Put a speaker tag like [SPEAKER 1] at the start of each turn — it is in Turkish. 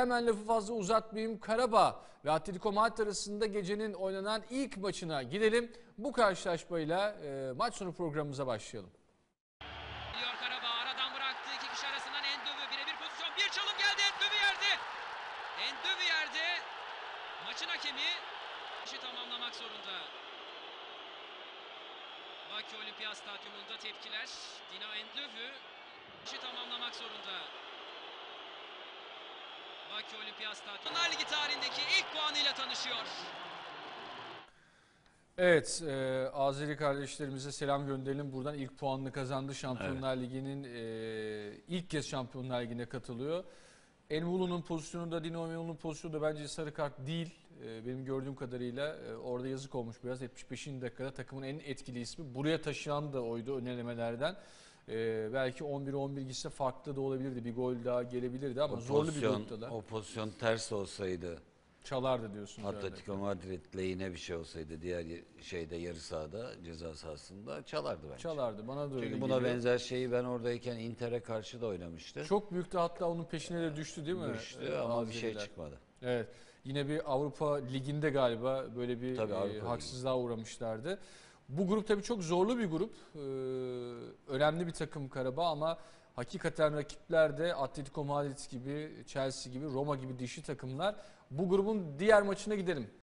[SPEAKER 1] Hemen lafı fazla uzatmayayım. Karabağ ve Atletico Madrid arasında gecenin oynanan ilk maçına gidelim. Bu karşılaşmayla maç sonu programımıza başlayalım.
[SPEAKER 2] Karabağ aradan bıraktı. İki kişi arasından Endövü birebir pozisyon. Bir çalım geldi. Endövü yerde. Endövü yerde. Maçın hakemi işi tamamlamak zorunda. Bakü Olimpiyat Stadyumunda tepkiler. Dino Endövü işi tamamlamak zorunda. Bakü Olimpiyat Stadyumunda Ligi tarihindeki ilk puanıyla tanışıyor.
[SPEAKER 1] Evet, Azeri kardeşlerimize selam gönderelim. Buradan ilk puanını kazandı. Şampiyonlar Ligi'nin ilk kez Şampiyonlar Ligi'ne katılıyor. Envulu'nun pozisyonu da Dino Envulu'nun pozisyonu da bence sarı kart değil. Benim gördüğüm kadarıyla orada yazık olmuş biraz. 75. dakikada takımın en etkili ismi. Buraya taşıyan da oydu önelemelerden. Belki 11-11 gitse farklı da olabilirdi. Bir gol daha gelebilirdi ama zorlu bir grupta da.
[SPEAKER 3] O pozisyon ters olsaydı,
[SPEAKER 1] Çalardı diyorsunuz.
[SPEAKER 3] Atletico Madrid lehine bir şey olsaydı diğer şeyde yarı sahada, ceza sahasında çalardı bence.
[SPEAKER 1] Çalardı. Bana da öyle
[SPEAKER 3] Çünkü buna
[SPEAKER 1] geliyor.
[SPEAKER 3] benzer şeyi ben oradayken Inter'e karşı da oynamıştı.
[SPEAKER 1] Çok büyüktü, hatta onun peşine de düştü değil mi?
[SPEAKER 3] Düştü ama bir şey
[SPEAKER 1] Azeriler.
[SPEAKER 3] çıkmadı.
[SPEAKER 1] Evet. Yine bir Avrupa Ligi'nde galiba böyle bir haksızlığa uğramışlardı. Bu grup tabii çok zorlu bir grup. Önemli bir takım Karabağ ama hakikaten rakipler de Atletico Madrid gibi, Chelsea gibi, Roma gibi dişi takımlar. Bu grubun diğer maçına gidelim.